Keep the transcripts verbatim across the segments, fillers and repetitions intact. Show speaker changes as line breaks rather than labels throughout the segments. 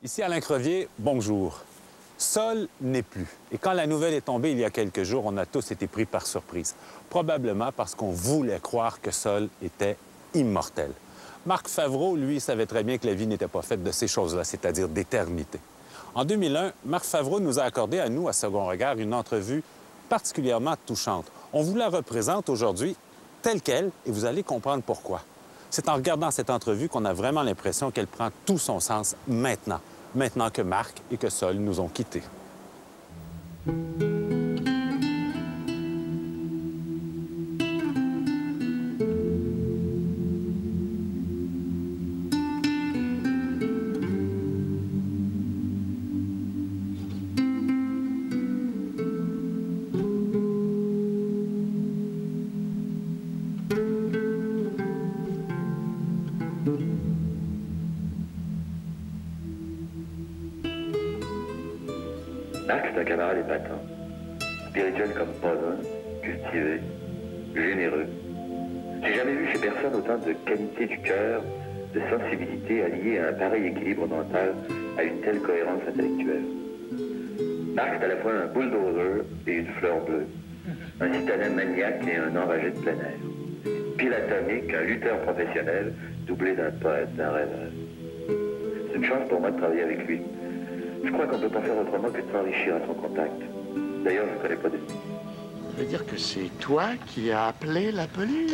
Ici Alain Crevier, bonjour. Sol n'est plus. Et quand la nouvelle est tombée il y a quelques jours, on a tous été pris par surprise. Probablement parce qu'on voulait croire que Sol était immortel. Marc Favreau, lui, savait très bien que la vie n'était pas faite de ces choses-là, c'est-à-dire d'éternité. En deux mille un, Marc Favreau nous a accordé à nous, à Second Regard, une entrevue particulièrement touchante. On vous la représente aujourd'hui telle qu'elle et vous allez comprendre pourquoi. C'est en regardant cette entrevue qu'on a vraiment l'impression qu'elle prend tout son sens maintenant, maintenant que Marc et que Sol nous ont quittés.
Marc, c'est un camarade épatant, spirituel comme pas un, cultivé, généreux. J'ai jamais vu chez personne autant de qualité du cœur, de sensibilité alliée à un pareil équilibre mental, à une telle cohérence intellectuelle. Marc est à la fois un bulldozer et une fleur bleue, un citadin maniaque et un enragé de plein air, pile atomique, un lutteur professionnel, doublé d'un poète, d'un rêveur. C'est une chance pour moi de travailler avec lui. Je crois qu'on ne peut pas faire autrement que de s'enrichir à son contact. D'ailleurs, je ne connais pas de lui.
Ça veut dire que c'est toi qui as appelé la police?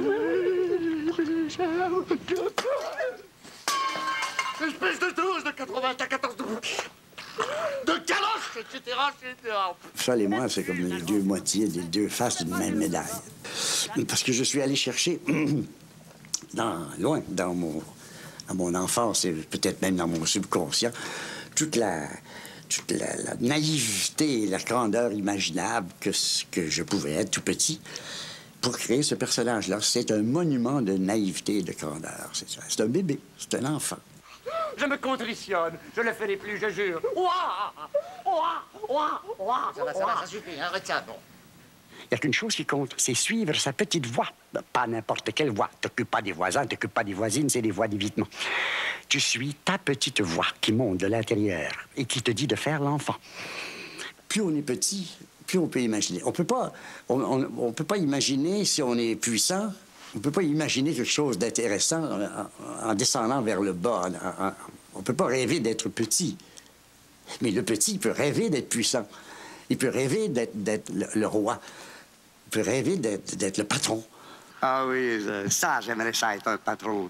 Espèce de douze de quatre-vingt-quatorze de caloche, et cetera, et cetera.
Sol et moi, c'est comme les deux moitiés des deux faces d'une même médaille. Parce que je suis allé chercher, dans, loin dans mon, dans mon enfance et peut-être même dans mon subconscient, toute la, toute la, la naïveté et la grandeur imaginable que, que je pouvais être tout petit pour créer ce personnage-là. C'est un monument de naïveté et de grandeur. C'est ça. C'est un bébé, c'est un enfant.
Je me contritionne, je le ferai plus, je jure. Ouah! Ouah! Ouah! Ouah! Ça va, ça va, ça suffit, hein, retiens, bon.
Il n'y a qu'une chose qui compte, c'est suivre sa petite voix. Pas n'importe quelle voix. T'occupes pas des voisins, t'occupes pas des voisines, c'est des voies d'évitement. Tu suis ta petite voix qui monte de l'intérieur et qui te dit de faire l'enfant. Plus on est petit, plus on peut imaginer. On peut pas, on, on, on peut pas imaginer si on est puissant. On peut pas imaginer quelque chose d'intéressant en, en descendant vers le bas. En, en, on peut pas rêver d'être petit. Mais le petit, il peut rêver d'être puissant. Il peut rêver d'être le, le roi. Il peut rêver d'être le patron.
Ah oui, ça, j'aimerais ça être un patron.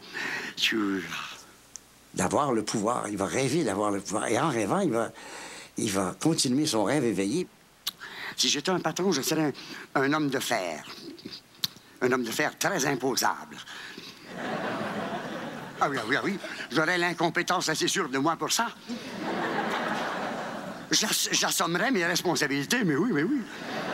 D'avoir le pouvoir. Il va rêver d'avoir le pouvoir. Et en rêvant, il va, il va continuer son rêve éveillé.
Si j'étais un patron, je serais un, un homme de fer. Un homme de fer très imposable. Ah oui, ah oui, ah oui. J'aurais l'incompétence assez sûre de moi pour ça. J'assommerais mes responsabilités, mais oui, mais oui.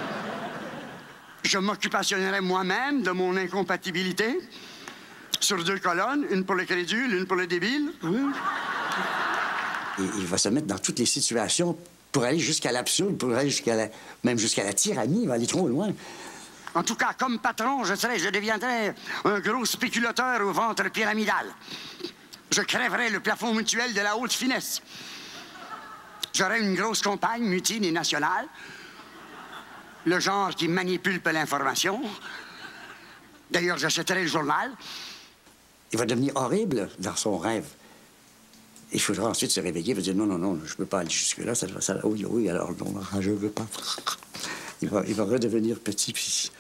Je m'occupationnerais moi-même de mon incompatibilité sur deux colonnes, une pour le crédule, une pour le débile. Oui.
Et il va se mettre dans toutes les situations pour aller jusqu'à l'absurde, pour aller jusqu'à la... même jusqu'à la tyrannie. Il va aller trop loin.
En tout cas, comme patron, je serais, je deviendrais un gros spéculateur au ventre pyramidal. Je crèverais le plafond mutuel de la haute finesse. J'aurais une grosse compagne mutine et nationale, le genre qui manipule l'information. D'ailleurs, j'achèterais le journal.
Il va devenir horrible dans son rêve. Il faudra ensuite se réveiller et dire non, non, non, je ne peux pas aller jusque-là. Ça, ça, oui, oui, alors non, je ne veux pas. Il va, il va redevenir petit. Puis...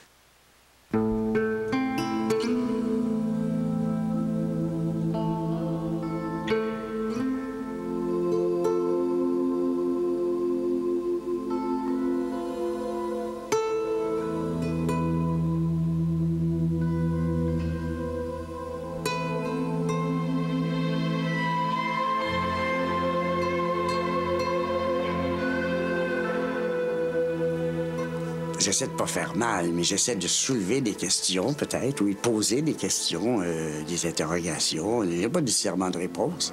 J'essaie de pas faire mal, mais j'essaie de soulever des questions, peut-être, ou de poser des questions, euh, des interrogations. Il n'y a pas nécessairement de réponse.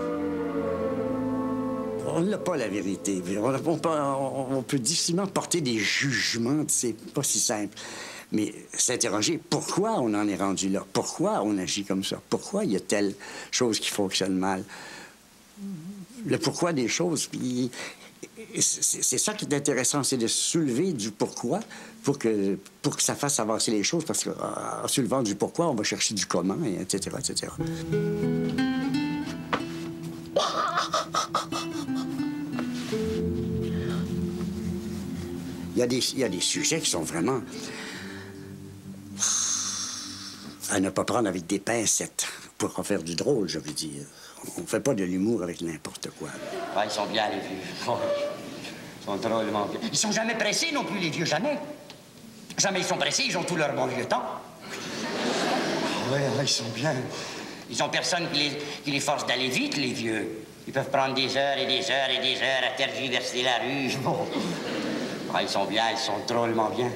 On n'a pas la vérité. On, on, peut, on, on peut difficilement porter des jugements, c'est pas si simple. Mais s'interroger, pourquoi on en est rendu là? Pourquoi on agit comme ça? Pourquoi il y a telle chose qui fonctionne mal? le pourquoi des choses. Puis c'est ça qui est intéressant, c'est de soulever du pourquoi pour que, pour que ça fasse avancer les choses, parce qu'en soulevant du pourquoi, on va chercher du comment, et et cetera, et cetera. Il y a des, il y a des sujets qui sont vraiment à ne pas prendre avec des pincettes pour en faire du drôle, je veux dire. On ne fait pas de l'humour avec n'importe quoi.
Ah, ils sont bien, les vieux. Oh, ils sont drôlement bien. Ils sont jamais pressés non plus, les vieux, jamais. Jamais ils sont pressés, ils ont tout leur bon vieux temps. Oui, ils sont bien. Ils ont personne qui les, qui les force d'aller vite, les vieux. Ils peuvent prendre des heures et des heures et des heures à tergiverser la rue. Bon. Ah, ils sont bien, ils sont drôlement bien.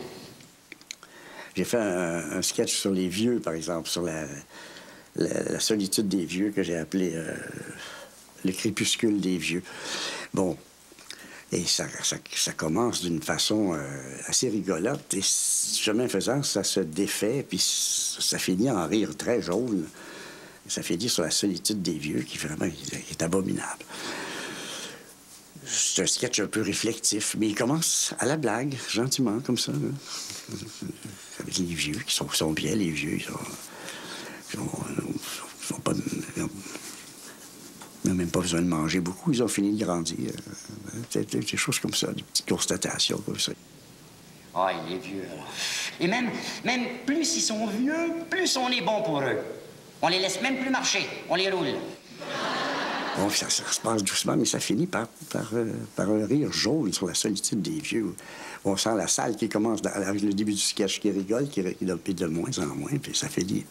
J'ai fait un, un sketch sur les vieux, par exemple, sur la, la, la solitude des vieux, que j'ai appelé euh, le crépuscule des vieux. Bon, et ça, ça, ça commence d'une façon euh, assez rigolote, et chemin faisant, ça se défait, puis ça finit en rire très jaune. Ça finit sur la solitude des vieux, qui vraiment est, est abominable. C'est un sketch un peu réflectif, mais il commence à la blague, gentiment, comme ça, là. Avec les vieux, qui sont, sont bien, les vieux. Ils sont, ils sont, ils sont pas... Ils n'ont même pas besoin de manger beaucoup, ils ont fini de grandir. Des, des, des choses comme ça, des petites constatations comme ça.
Ah, il est vieux, alors. Et même, même plus ils sont vieux, plus on est bon pour eux. On les laisse même plus marcher, on les roule.
Bon, ça, ça se passe doucement, mais ça finit par, par, euh, par un rire jaune sur la solitude des vieux. On sent la salle qui commence dans, avec le début du sketch qui rigole, qui rigole de moins en moins, puis ça finit.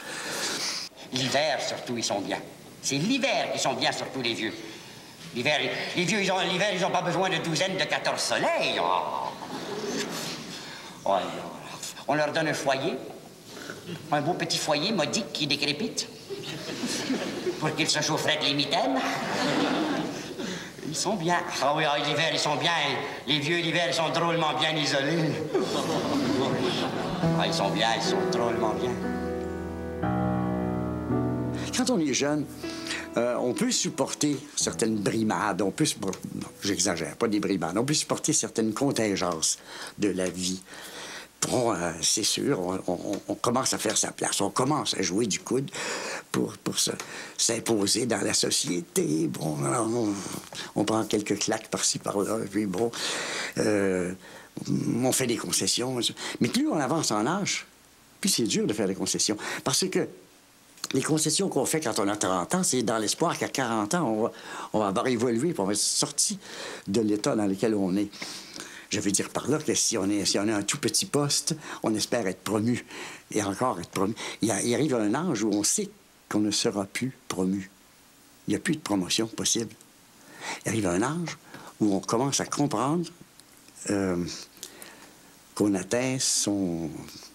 L'hiver, surtout, ils sont bien. C'est l'hiver qu'ils sont bien, surtout les vieux. L'hiver, les vieux, ils ont, l'hiver, ils n'ont pas besoin de douzaines de quatorze soleils. Oh. Oh, on leur donne un foyer, un beau petit foyer modique qui décrépite, pour qu'ils se chaufferaient les mitaines. Ils sont bien. Ah oui, ah, l'hiver, ils sont bien. Les vieux, l'hiver, ils sont drôlement bien isolés. Ah, ils sont bien, ils sont drôlement bien.
Quand on est jeune, euh, on peut supporter certaines brimades. On peut... Bon, j'exagère, pas des brimades. On peut supporter certaines contingences de la vie. Bon, euh, c'est sûr, on, on, on commence à faire sa place. On commence à jouer du coude pour, pour s'imposer dans la société. Bon, alors, on, on prend quelques claques par-ci, par-là, puis bon, euh, on fait des concessions. Mais plus on avance en âge, plus c'est dur de faire des concessions. Parce que les concessions qu'on fait quand on a trente ans, c'est dans l'espoir qu'à quarante ans, on va, on va avoir évolué, puis on va être sorti de l'état dans lequel on est. Je veux dire par là que si on, est, si on a un tout petit poste, on espère être promu. Et encore être promu. Il, il arrive un âge où on sait qu'on ne sera plus promu. Il n'y a plus de promotion possible. Il arrive un âge où on commence à comprendre euh, qu'on atteint son...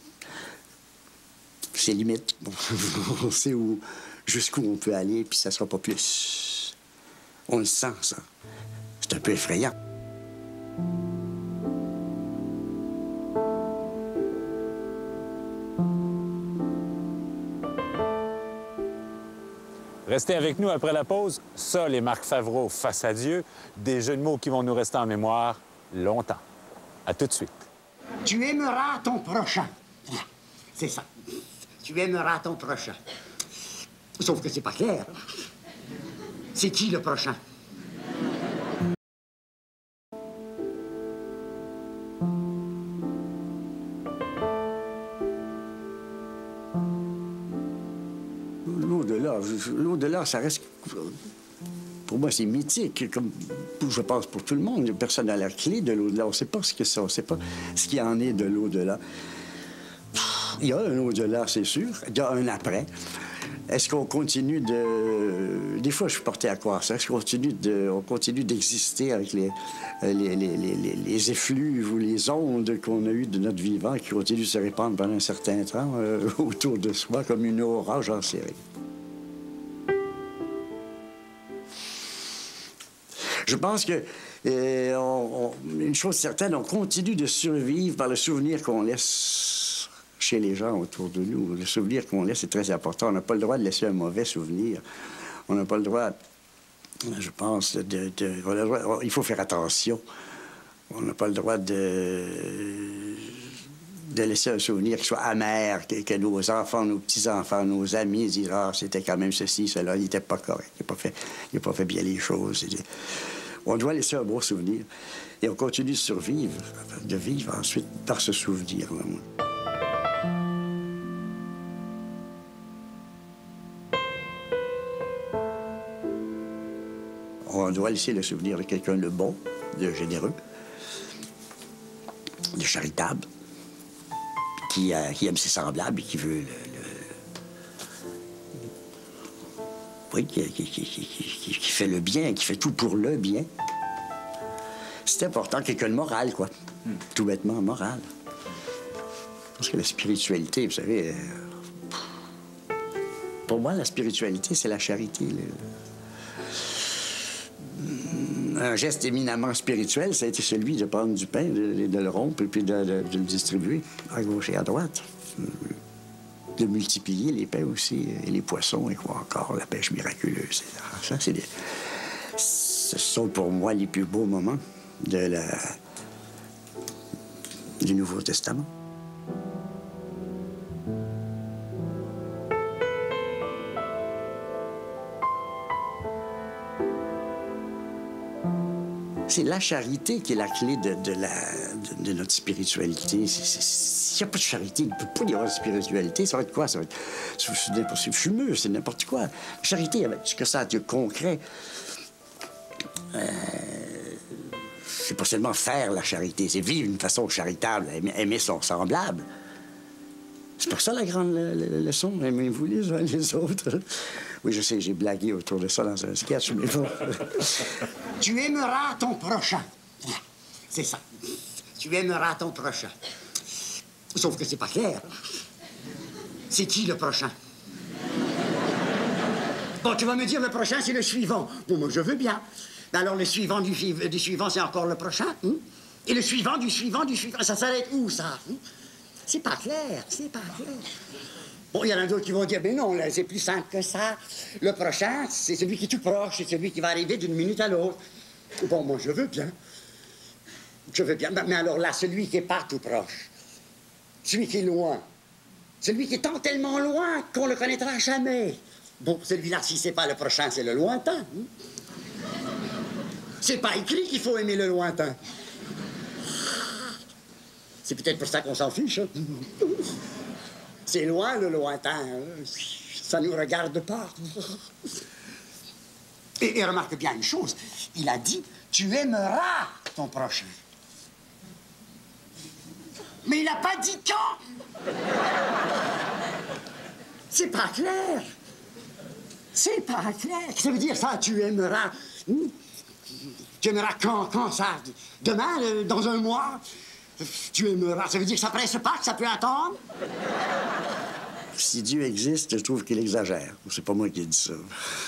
ses limites. On sait où, jusqu'où on peut aller, puis ça ne sera pas plus. On le sent, ça. C'est un peu effrayant.
Restez avec nous après la pause. Sol et Marc Favreau face à Dieu. Des jeux de mots qui vont nous rester en mémoire longtemps. À tout de suite.
Tu aimeras ton prochain. C'est ça. Tu aimeras ton prochain. Sauf que c'est pas clair. C'est qui le prochain?
L'au-delà, l'au-delà, ça reste... Pour moi, c'est mythique, comme je pense pour tout le monde. Personne n'a la clé de l'au-delà. On ne sait pas ce que c'est, on ne sait pas ce qu'il y en est de l'au-delà. Il y a un au-delà, c'est sûr. Il y a un après. Est-ce qu'on continue de... Des fois, je suis porté à croire ça. Est-ce qu'on continue de... On continue d'exister avec les, les, les, les, les effluves ou les ondes qu'on a eues de notre vivant qui continuent de se répandre pendant un certain temps euh, autour de soi comme une aura, j'en sais rien. Je pense que, euh, on, on, une chose certaine, on continue de survivre par le souvenir qu'on laisse chez les gens autour de nous. Le souvenir qu'on laisse est très important. On n'a pas le droit de laisser un mauvais souvenir. On n'a pas le droit je pense, de, de, il faut faire attention. On n'a pas le droit de, de laisser un souvenir qui soit amer, que, que nos enfants, nos petits-enfants, nos amis disent « Ah, c'était quand même ceci, cela, il n'était pas correct, il n'a pas fait, il n'a pas fait bien les choses. » On doit laisser un beau souvenir. Et on continue de survivre, de vivre ensuite par ce souvenir-là. On doit laisser le souvenir de quelqu'un de bon, de généreux, de charitable, qui, euh, qui aime ses semblables et qui veut le... le... Oui, qui, qui, qui, qui, qui, qui fait le bien, qui fait tout pour le bien. C'est important, quelqu'un de moral, quoi. Mm. Tout bêtement, moral. Parce que la spiritualité, vous savez... Euh... Pour moi, la spiritualité, c'est la charité. Le... Un geste éminemment spirituel, ça a été celui de prendre du pain, de, de le rompre et puis de, de, de le distribuer à gauche et à droite. De multiplier les pains aussi, et les poissons, et quoi encore, la pêche miraculeuse. Ça, c'est des... Ce sont pour moi les plus beaux moments de la... du Nouveau Testament. C'est la charité qui est la clé de, de, la, de, de notre spiritualité. S'il n'y a pas de charité, il ne peut pas y avoir de spiritualité. Ça va être quoi? Ça va être c'est fumeux, c'est n'importe quoi. La charité, ce que ça a de concret, euh, c'est pas seulement faire la charité, c'est vivre d'une façon charitable, aimer, aimer son semblable. C'est pour ça la grande le, le, leçon. Aimez-vous les uns les autres. Oui, je sais, j'ai blagué autour de ça dans un sketch, mais bon.
Tu aimeras ton prochain. C'est ça. Tu aimeras ton prochain. Sauf que c'est pas clair. C'est qui le prochain? Bon, tu vas me dire le prochain, c'est le suivant. Bon, moi, je veux bien. Mais alors, le suivant du, du suivant, c'est encore le prochain. Hein? Et le suivant du suivant du suivant, ça s'arrête où, ça? Hein? C'est pas clair, c'est pas clair. Bon, il y en a d'autres qui vont dire, mais non, c'est plus simple que ça. Le prochain, c'est celui qui est tout proche, c'est celui qui va arriver d'une minute à l'autre. Bon, moi, je veux bien. Je veux bien. Mais alors là, celui qui n'est pas tout proche, celui qui est loin, celui qui est tant tellement loin qu'on ne le connaîtra jamais. Bon, celui-là, si c'est pas le prochain, c'est le lointain. Hein? C'est pas écrit qu'il faut aimer le lointain. C'est peut-être pour ça qu'on s'en fiche. Hein? C'est loin, le lointain. Hein? Ça ne nous regarde pas. Et, et remarque bien une chose. Il a dit, tu aimeras ton prochain. Mais il n'a pas dit quand. C'est pas clair. C'est pas clair. Ça veut dire ça, tu aimeras. Hmm? Tu aimeras quand, quand ça? Demain, euh, dans un mois? Tu aimeras. Ça veut dire que ça presse pas, que ça peut attendre?
Si Dieu existe, je trouve qu'il exagère. C'est pas moi qui ai dit ça.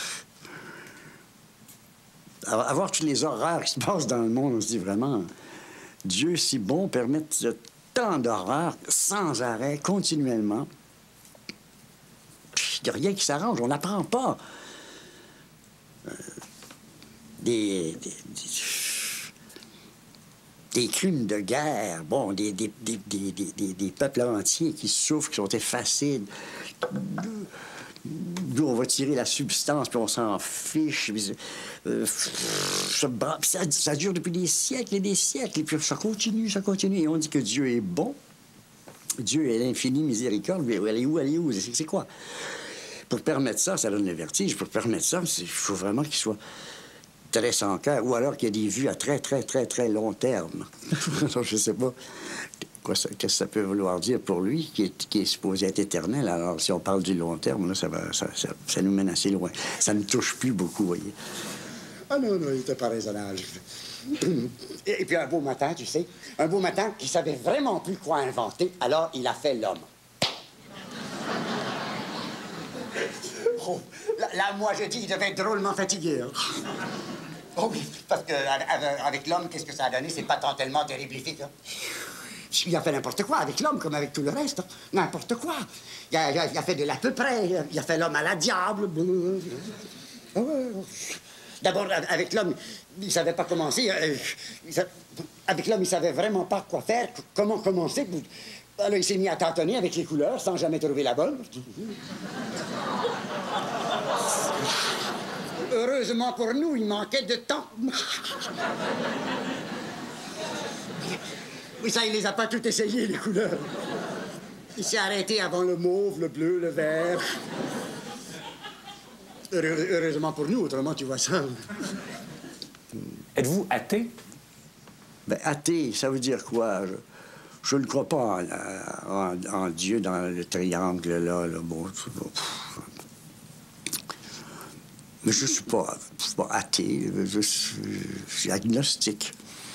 Avoir toutes les horreurs qui se passent dans le monde, on se dit vraiment, Dieu si bon permet tant d'horreurs sans arrêt, continuellement. Il n'y a rien qui s'arrange, on n'apprend pas. Euh, des, des, des, des crimes de guerre, bon, des, des, des, des, des, des peuples entiers qui souffrent, qui sont effacés. D'où on va tirer la substance, puis on s'en fiche. Puis, euh, ça, ça, ça dure depuis des siècles et des siècles, et puis ça continue, ça continue. Et on dit que Dieu est bon. Dieu est l'infini miséricorde. Mais elle est où, elle est où? C'est quoi? Pour permettre ça, ça donne le vertige. Pour permettre ça, il faut vraiment qu'il soit très sans cœur, ou alors qu'il y a des vues à très, très, très, très long terme. Je sais pas qu'est-ce que ça peut vouloir dire pour lui, qui est, qui est supposé être éternel. Alors, si on parle du long terme, là, ça, va, ça, ça, ça nous mène assez loin. Ça ne touche plus beaucoup, vous voyez.
Ah non, non, il n'était pas raisonnable. Et, et puis un beau matin, tu sais, un beau matin qui savait vraiment plus quoi inventer, alors il a fait l'homme. Oh, là, là, moi, je dis, il devait être drôlement fatigué. Hein? Oh oui, parce qu'avec l'homme, qu'est-ce que ça a donné? C'est pas tant tellement terriblifique. Hein? Il a fait n'importe quoi avec l'homme, comme avec tout le reste. Hein? N'importe quoi. Il a, il, a, il a fait de l'à peu près. Il a fait l'homme à la diable. D'abord, avec l'homme, il ne savait pas commencer. Euh, il sa... Avec l'homme, il ne savait vraiment pas quoi faire, comment commencer. Alors, il s'est mis à tâtonner avec les couleurs sans jamais trouver la bonne. Heureusement pour nous, il manquait de temps. Oui, ça, il les a pas toutes essayées, les couleurs. Il s'est arrêté avant le mauve, le bleu, le vert. Heureux, heureusement pour nous, autrement, tu vois ça.
Êtes-vous athée?
Ben, athée, ça veut dire quoi? Je, je ne crois pas en, en, en Dieu dans le triangle, là. là bon, mais je ne suis pas, je suis pas athée, je suis, je suis agnostique.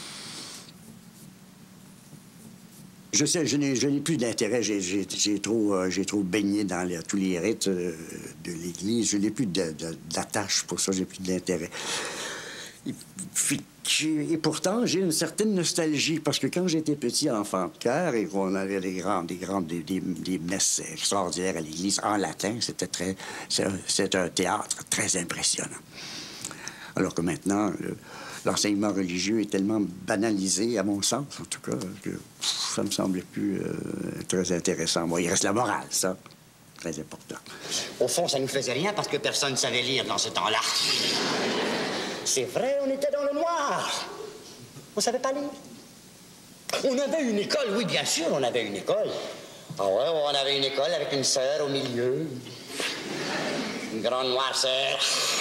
Je sais, je n'ai plus d'intérêt. J'ai trop, euh, j'ai trop baigné dans les, tous les rites euh, de l'Église. Je n'ai plus d'attache pour ça. J'ai plus d'intérêt. Et, et pourtant, j'ai une certaine nostalgie parce que quand j'étais petit enfant de cœur et qu'on avait des grandes, des grandes, des, des, des messes extraordinaires à l'Église en latin, c'était très, c'est un théâtre très impressionnant. Alors que maintenant, le, l'enseignement religieux est tellement banalisé, à mon sens, en tout cas, que pff, ça me semblait plus euh, très intéressant. Moi, il reste la morale, ça. Très important.
Au fond, ça nous faisait rien parce que personne ne savait lire dans ce temps-là. C'est vrai, on était dans le noir. On savait pas lire. On avait une école, oui, bien sûr, on avait une école. Ah ouais, on avait une école avec une sœur au milieu. Une grande noire sœur.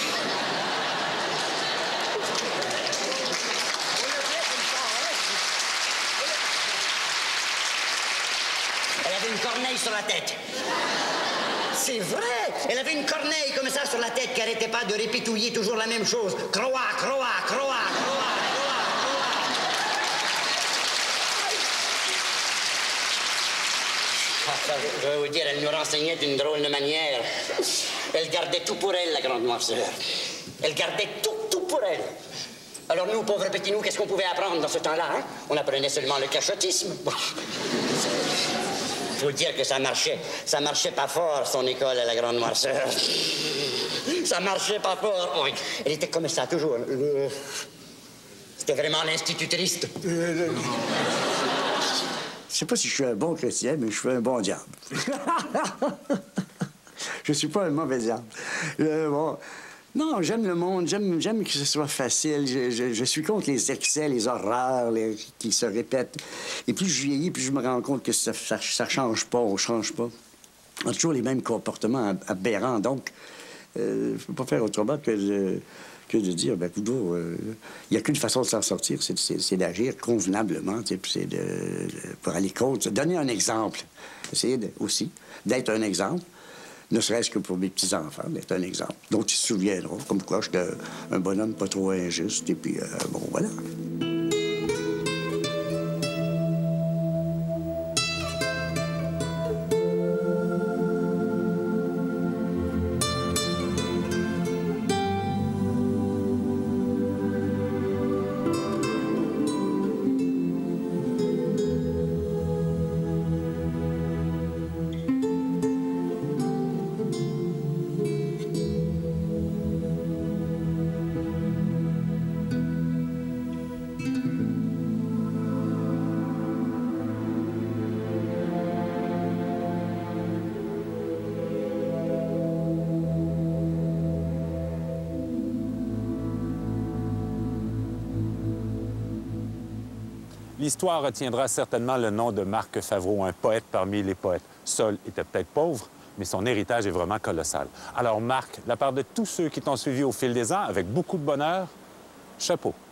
Elle avait une corneille sur la tête. C'est vrai! Elle avait une corneille comme ça sur la tête qui n'arrêtait pas de répétouiller toujours la même chose. Croa, croa, croa, croa, croa, croa. Je vais vous dire, elle nous renseignait d'une drôle de manière. Elle gardait tout pour elle, la grande noirceur. Elle gardait tout, tout pour elle. Alors nous, pauvres petits nous, qu'est-ce qu'on pouvait apprendre dans ce temps-là, hein? On apprenait seulement le cachotisme. Il faut dire que ça marchait. Ça marchait pas fort, son école à la grande noirceur. Ça marchait pas fort. Oui. Elle était comme ça, toujours. C'était vraiment l'institutrice.
Je sais pas si je suis un bon chrétien, mais je suis un bon diable. Je suis pas un mauvais diable. Euh, bon. Non, j'aime le monde, j'aime que ce soit facile. Je, je, je suis contre les excès, les horreurs les, qui se répètent. Et plus je vieillis, plus je me rends compte que ça, ça, ça change pas, on change pas. On a toujours les mêmes comportements aberrants. Donc, euh, je peux pas faire autrement que de, que de dire, ben, il euh, n'y a qu'une façon de s'en sortir, c'est d'agir convenablement, c'est de, de, pour aller contre. Donner un exemple. Essayer de, aussi d'être un exemple. Ne serait-ce que pour mes petits-enfants, d'être un exemple. Donc, ils se souviendront, comme quoi j'étais un bonhomme pas trop injuste, et puis, euh, bon, voilà.
L'histoire retiendra certainement le nom de Marc Favreau, un poète parmi les poètes. Sol était peut-être pauvre, mais son héritage est vraiment colossal. Alors Marc, de la part de tous ceux qui t'ont suivi au fil des ans, avec beaucoup de bonheur, chapeau.